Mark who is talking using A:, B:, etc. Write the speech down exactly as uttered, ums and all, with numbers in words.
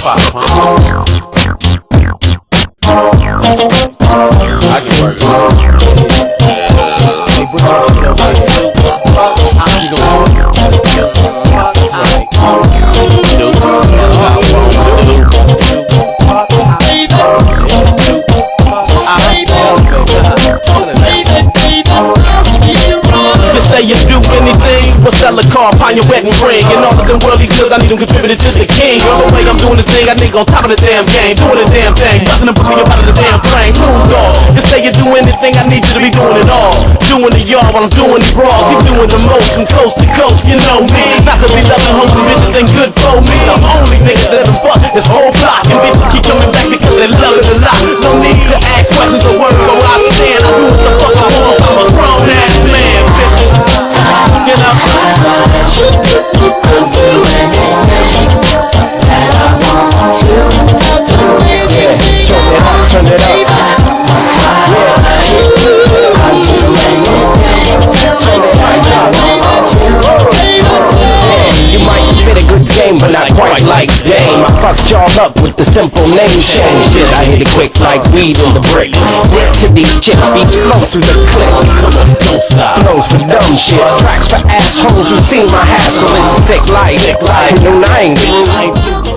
A: five, huh? I can work it. Hey, bring that shit up here. How you gonna do it? That's right. Do You say you do anything, but sell a car, pawn your wedding ring, and all of them worldly goods, I need them contributed to the king. All the way I'm doing the thing, I nigga on top of the damn game, doing the damn thing, busting and pulling you out of the damn frame. Move on. You say you do anything, I need you to be doing it all. Doing the yard while I'm doing the bras, keep doing the most from coast to coast. You know me, not to be loving hungry bitches ain't good for me. I'm only nigga that ever fuck this whole block, and bitches keep coming back because they love it a lot. No need to ask questions or words, so I stand. I do what the fuck I want. I'm a grown ass man, bitches. You know. I'm doing anything that I want to. Yeah, turn it up, turn it up. You might spit a good game, but not quite like Dame. I fucked y'all up with the simple name change. Shit, I hit it quick like weed in the brick. Rip to these chicks, beats flow through the clip. Come on, don't stop. Flows for dumb shit, tracks for assholes who seen my hassle. It's sick life. No, I ain't